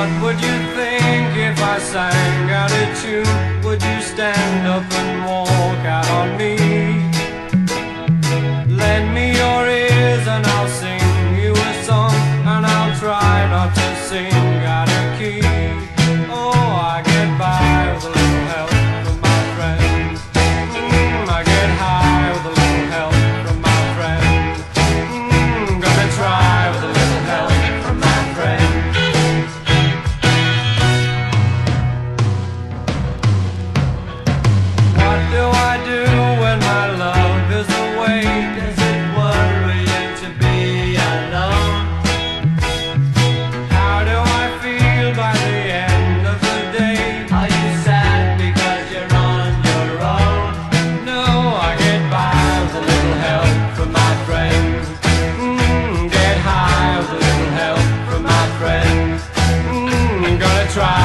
What would you think if I sang out a tune? Would you stand up and walk out on me? Lend me your ears and I'll sing you a song, and I'll try not to sing out of key. Oh, I get by with a little help from my friends. I get high with a little help from my friends. Gonna try with a little help from my friends. What do I do when my love is away? Does it worry you to be alone? How do I feel by the end of the day? Are you sad because you're on your own? No, I get by with a little help from my friends. Get high with a little help from my friends. Gonna try